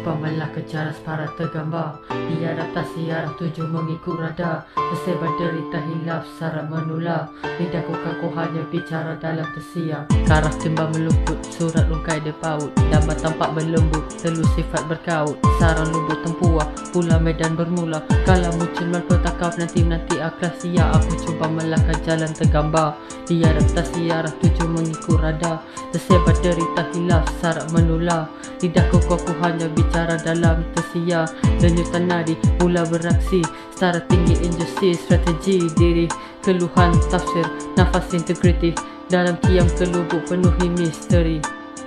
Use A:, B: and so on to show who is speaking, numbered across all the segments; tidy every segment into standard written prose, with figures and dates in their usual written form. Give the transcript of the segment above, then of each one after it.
A: cuba melak ke cara para tergambar. Diadaptasi arah tuju mengikut rada, tersebar derita hilaf syarat menular. Lidahku kaku hanya bicara dalam tersiar. Karah timbang meluput, surat lungkai dia paut. Damai tampak berlembut, telu sifat berkaut. Sarang lubuk tempuah, pula medan bermula. Kalau muncul malpetakaf nanti akhlas sia. Aku cuba melakkan jalan tergambar. Diadaptasi arah tuju mengikut rada, tersebar derita hilaf syarat menular. Lidahku kaku hanya bicara dalam tersiar. Denyutan nadi mula beraksi, secara tinggi injustice, strategi diri, keluhan tafsir, nafas integriti. Dalam kiam ke lubuk penuhi misteri.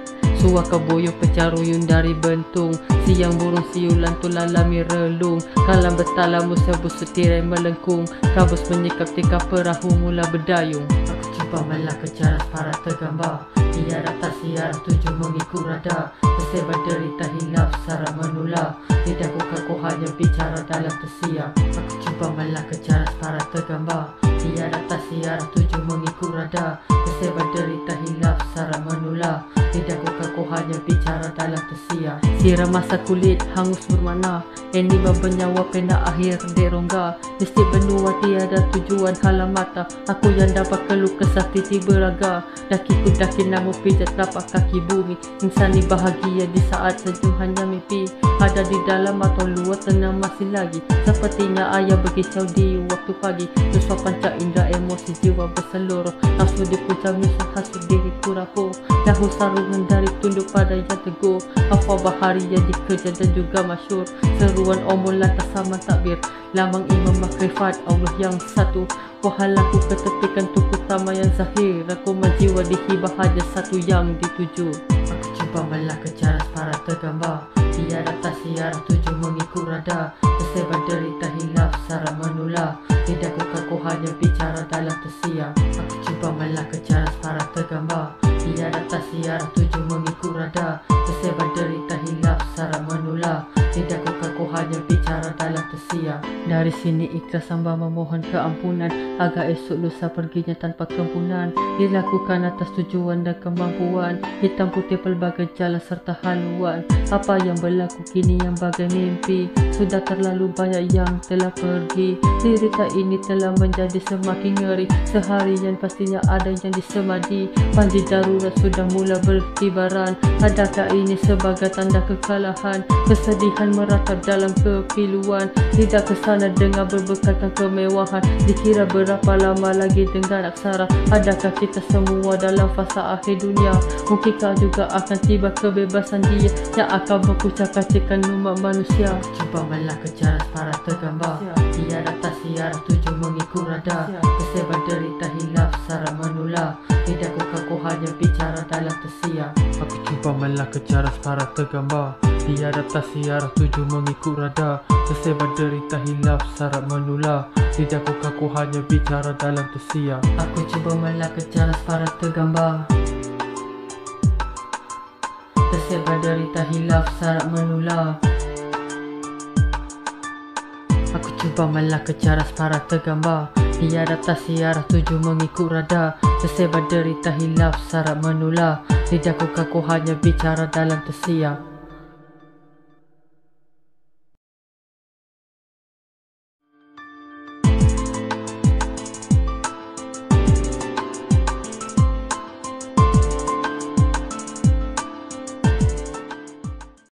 A: Suaka boyo pecaruyun dari bentung, siang burung siulan tulalami relung. Kalam betala musa busut tirai melengkung, kabus menyikap tika perahu mula berdayung. Aku cuba melak ke cara para tergambar. Diadaptasi arah tuju mengikut rada, tersebar derita hilaf syarat menular. Lidahku kaku hanya bicara dalam tersiar. Aku cuba melak ke cara para tergambar. Diadaptasi arah tuju mengikut rada, tersebar derita hilaf syarat menular. Lidahku kaku hanya bicara dalam tersiar. Siram masa kulit hangus bermakna, enima bernyawa pena akhir derongga. Mesti benua tiada tujuan halang mata, aku yang dapat keluh kesah titi beraga. Dakiku daki namun pijat tapak kaki bumi. Insani bahagia di saat senyum hanya mimpi. Ada di dalam atau luar tenang masih lagi. Sepertinya ayah berkicau di waktu pagi. Susah panca indera emosi jiwa berseluruh. Nafsu di puncak misal hasut diri kurapu. Dahu sarungan dari tunduk pada yang teguh. Hafa bahari yang dikejar dan juga masyur. Seruan omong lantas sama takbir. Lambang imam makrifat Allah yang satu. Wahalaku ketepikan tuku utama yang zahir. Aku menjiwa di hibah hanya satu yang dituju. Aku cuba melak ke cara para tergambar. Diadaptasi arah tuju mengikut rada, tersebar derita hilaf syarat menular. Lidahku kaku hanya bicara dalam tersiar. Aku cuba melak ke cara para tergambar. Diadaptasi arah tuju mengikut rada, tersebar derita hilaf syarat menular. Lidahku kaku hanya bicara dalam tersiar. Dari sini ikhlas hamba memohon keampunan, agar esok lusa perginya tanpa kempunan. Dilakukan atas tujuan dan kemampuan, hitam putih pelbagai jalan serta haluan. Apa yang berlaku kini yang bagai mimpi, sudah terlalu banyak yang telah pergi. Cerita ini telah menjadi semakin ngeri. Seharian pastinya ada yang disemadi. Panji darurat sudah mula berkibaran. Adakah ini sebagai tanda kekalahan? Kesedihan meratap dalam kepiluan. Tidak kesana dengan berbekalkan kemewahan. Dikira berapa lama lagi dengan aksara. Adakah kita semua dalam fasa akhir dunia? Mungkinkah juga akan tiba kebebasan dia yang akan berkucak-kacirkan umat manusia? Cuba melak ke cara para tergambar. Diadaptasi arah tuju mengikut rada, tersebar derita hilaf syarat menular. Lidahku kaku hanya bicara dalam tersiar. Aku cuba melak ke cara para tergambar. Diadaptasi arah tuju mengikut rada, tersebar derita hilaf syarat menular. Lidahku kaku hanya bicara dalam tersiar. Aku cuba melak ke cara para tergambar. Tersebar derita hilaf syarat menular. Aku cuba melak ke cara para tergambar. Diadaptasi arah tuju mengikut rada, tersebar derita hilaf syarat menular. Lidahku kaku hanya bicara dalam tersiar.